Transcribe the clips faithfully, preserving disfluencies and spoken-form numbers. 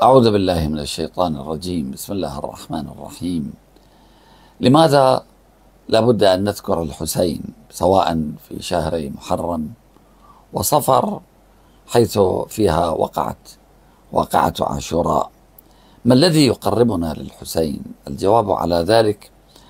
أعوذ بالله من الشيطان الرجيم. بسم الله الرحمن الرحيم. لماذا لابد أن نذكر الحسين سواء في شهر محرم وصفر حيث فيها وقعت واقعة عاشوراء؟ ما الذي يقربنا للحسين؟ الجواب على ذلك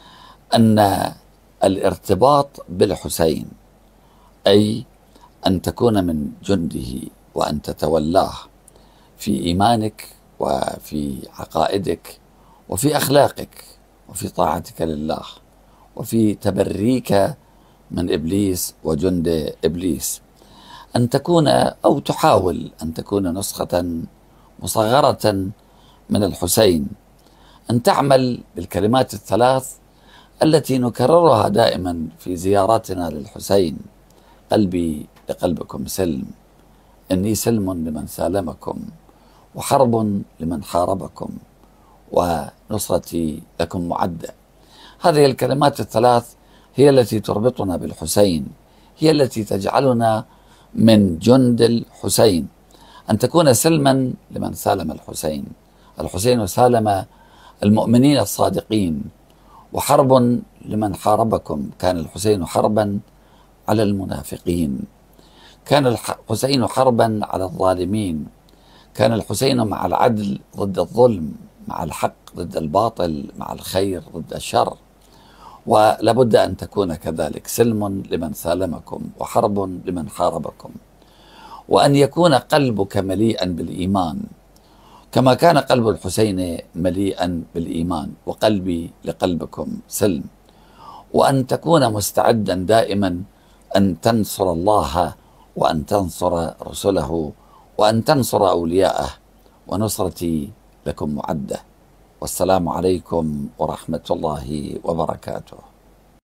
أن الارتباط بالحسين، أي أن تكون من جنده وأن تتولاه في إيمانك وفي عقائدك وفي أخلاقك وفي طاعتك لله وفي تبريك من إبليس وجند إبليس، أن تكون أو تحاول أن تكون نسخة مصغرة من الحسين، أن تعمل بالكلمات الثلاث التي نكررها دائما في زياراتنا للحسين: قلبي لقلبكم سلم، إني سلم لمن سالمكم، وحرب لمن حاربكم، ونصرتي لكم معدة. هذه الكلمات الثلاث هي التي تربطنا بالحسين، هي التي تجعلنا من جند الحسين، أن تكون سلما لمن سالم الحسين. الحسين سالم المؤمنين الصادقين، وحرب لمن حاربكم، كان الحسين حربا على المنافقين، كان الحسين حربا على الظالمين، كان الحسين مع العدل ضد الظلم، مع الحق ضد الباطل، مع الخير ضد الشر. ولابد أن تكون كذلك سلم لمن سالمكم وحرب لمن حاربكم، وأن يكون قلبك مليئا بالإيمان كما كان قلب الحسين مليئا بالإيمان. وقلبي لقلبكم سلم، وأن تكون مستعدا دائما أن تنصر الله وأن تنصر رسله وأن تنصر أولياءه، ونصرتي لكم معدة. والسلام عليكم ورحمة الله وبركاته.